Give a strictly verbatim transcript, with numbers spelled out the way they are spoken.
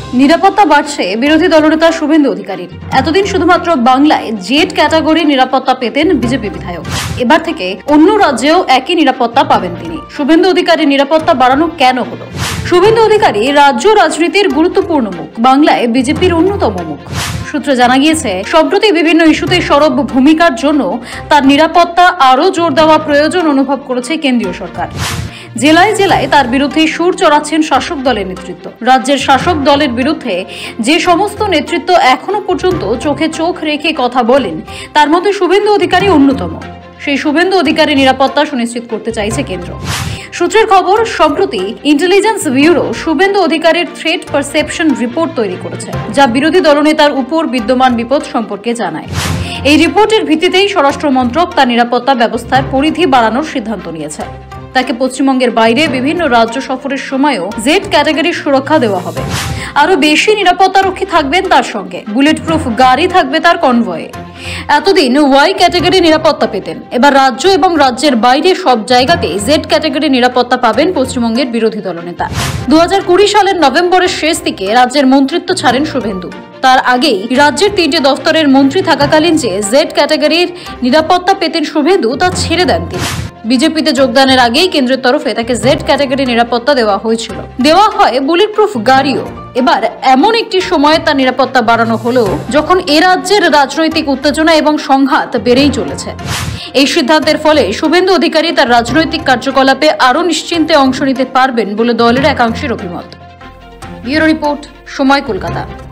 নিরাপত্তা বাড়ছে বিরোধী দলনেতা শুভেন্দু অধিকারীর। এতদিন শুধুমাত্র বাংলায় জেড ক্যাটাগরি নিরাপত্তা পেতেন বিজেপি বিধায়ক। এবার থেকে অন্য রাজ্যেও একই নিরাপত্তা পাবেন তিনি। শুভেন্দু অধিকারীর নিরাপত্তা বাড়ানো কেন হলো? শুভেন্দু অধিকারী রাজ্য রাজনীতির গুরুত্বপূর্ণ মুখ, বাংলায় বিজেপির অন্যতম মুখ। সূত্রে জানা গিয়েছে, সম্প্রতি বিভিন্ন ইস্যুতে সরব ভূমিকার জন্য তার নিরাপত্তা আরও জোর দেওয়া প্রয়োজন অনুভব করেছে কেন্দ্রীয় সরকার। জেলায় জেলায় তার বিরুদ্ধে সুর চড়াচ্ছেন শাসক দলের নেতৃত্ব। রাজ্যের শাসক দলের বিরুদ্ধে যে সমস্ত নেতৃত্ব এখনো পর্যন্ত চোখে চোখ রেখে কথা বলেন, তার মধ্যে শুভেন্দু অধিকারী অন্যতম। সেই শুভেন্দু অধিকারী নিরাপত্তা সুনিশ্চিত করতে চাইছে কেন্দ্র। সূত্রের খবর, সম্প্রতি ইন্টেলিজেন্স ব্যুরো শুভেন্দু অধিকারীর থ্রেট পারসেপশন রিপোর্ট তৈরি করেছে, যা বিরোধী দলনেতার উপর বিদ্যমান বিপদ সম্পর্কে জানায়। এই রিপোর্টের ভিত্তিতেই স্বরাষ্ট্র মন্ত্রক তার নিরাপত্তা ব্যবস্থার পরিধি বাড়ানোর সিদ্ধান্ত নিয়েছে। তাকে পশ্চিমবঙ্গের বাইরে বিভিন্ন রাজ্য সফরের সময়ও জেড ক্যাটাগরির সুরক্ষা দেওয়া হবে। আরো বেশি নিরাপত্তারক্ষী থাকবেন তার সঙ্গে, বুলেট প্রুফ গাড়ি থাকবে তার কনভয়ে। এতদিন ওয়াই ক্যাটাগরি নিরাপত্তা পেতেন, এবার রাজ্য এবং রাজ্যের বাইরে সব জায়গাতেই জেড ক্যাটাগরি নিরাপত্তা পাবেন পশ্চিমবঙ্গের বিরোধী দলনেতা। দু হাজার কুড়ি সালের নভেম্বরের শেষ দিকে রাজ্যের মন্ত্রিত্ব ছাড়েন শুভেন্দু। তার আগেই রাজ্যের তিনটি দফতরের মন্ত্রী থাকাকালীন যে জেড ক্যাটাগরির নিরাপত্তা পেতেন শুভেন্দু, তা ছেড়ে দেন তিনি। বিজেপিতে যোগদানের আগেই কেন্দ্রের তরফে তাকে জেড ক্যাটাগরি নিরাপত্তা দেওয়া হয়েছিল, দেওয়া হয় বুলেট প্রুফ গাড়িও। এবার এমন একটি সময়ে তার নিরাপত্তা বাড়ানো হলো যখন এ রাজ্যের রাজনৈতিক উত্তেজনা এবং সংঘাত বেড়েই চলেছে। এই সিদ্ধান্তের ফলে শুভেন্দু অধিকারী তার রাজনৈতিক কার্যকলাপে আরও নিশ্চিন্তে অংশ নিতে পারবেন বলে দলের একাংশের অভিমত। ব্যুরো রিপোর্ট, সময়, কলকাতা।